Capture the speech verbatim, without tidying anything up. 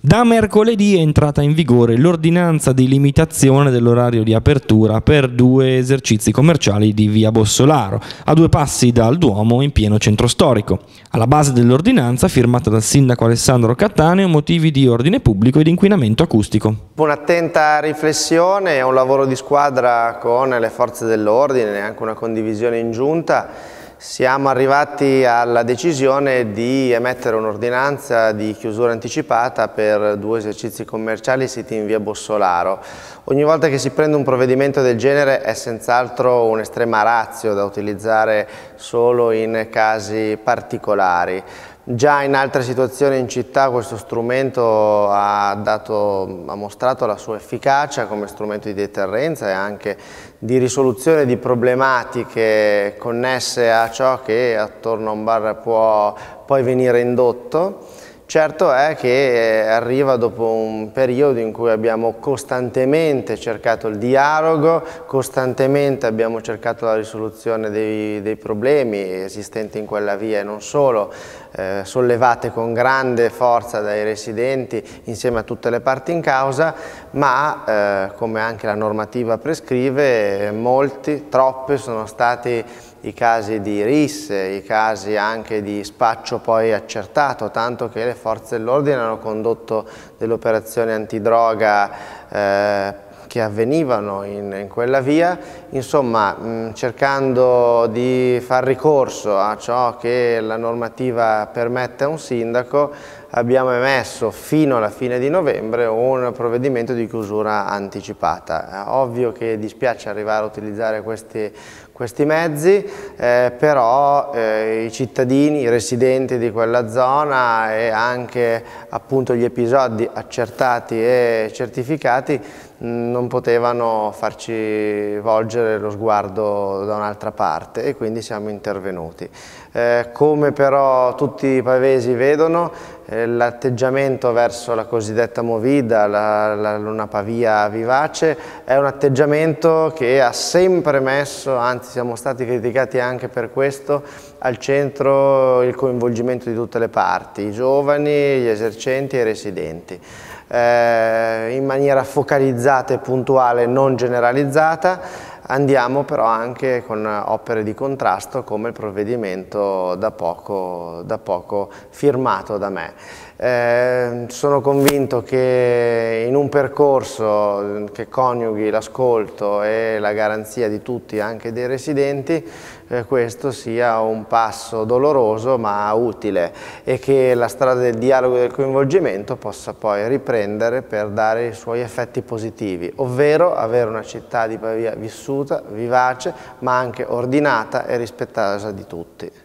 Da mercoledì è entrata in vigore l'ordinanza di limitazione dell'orario di apertura per due esercizi commerciali di via Bossolaro, a due passi dal Duomo in pieno centro storico. Alla base dell'ordinanza, firmata dal sindaco Alessandro Cattaneo, motivi di ordine pubblico ed inquinamento acustico. Un'attenta riflessione e un lavoro di squadra con le forze dell'ordine e anche una condivisione in giunta. Siamo arrivati alla decisione di emettere un'ordinanza di chiusura anticipata per due esercizi commerciali siti in via Bossolaro. Ogni volta che si prende un provvedimento del genere è senz'altro un'estrema ratio da utilizzare solo in casi particolari. Già in altre situazioni in città questo strumento ha, dato, ha mostrato la sua efficacia come strumento di deterrenza e anche di risoluzione di problematiche connesse a ciò che attorno a un bar può poi venire indotto. Certo è che arriva dopo un periodo in cui abbiamo costantemente cercato il dialogo, costantemente abbiamo cercato la risoluzione dei, dei problemi esistenti in quella via e non solo, eh, sollevate con grande forza dai residenti insieme a tutte le parti in causa, ma eh, come anche la normativa prescrive, molti, troppi sono stati i casi di risse, i casi anche di spaccio poi accertato, tanto che le forze dell'ordine hanno condotto delle operazioni antidroga eh, che avvenivano in, in quella via, insomma mh, cercando di far ricorso a ciò che la normativa permette a un sindaco, abbiamo emesso fino alla fine di novembre un provvedimento di chiusura anticipata. È ovvio che dispiace arrivare a utilizzare questi, questi mezzi, eh, però eh, i cittadini, i residenti di quella zona e anche appunto gli episodi accertati e certificati non potevano farci volgere lo sguardo da un'altra parte e quindi siamo intervenuti. Eh, come però tutti i pavesi vedono, eh, l'atteggiamento verso la cosiddetta movida, la, la, una pavia vivace, è un atteggiamento che ha sempre messo, anzi siamo stati criticati anche per questo, al centro il coinvolgimento di tutte le parti, i giovani, gli esercenti e i residenti. Eh, in maniera focalizzata e puntuale, non generalizzata. Andiamo però anche con opere di contrasto come il provvedimento da poco, da poco firmato da me. Eh, sono convinto che in un percorso che coniughi l'ascolto e la garanzia di tutti, anche dei residenti, eh, questo sia un passo doloroso ma utile e che la strada del dialogo e del coinvolgimento possa poi riprendere per dare i suoi effetti positivi, ovvero avere una città di Pavia vissuta, vivace, ma anche ordinata e rispettosa di tutti.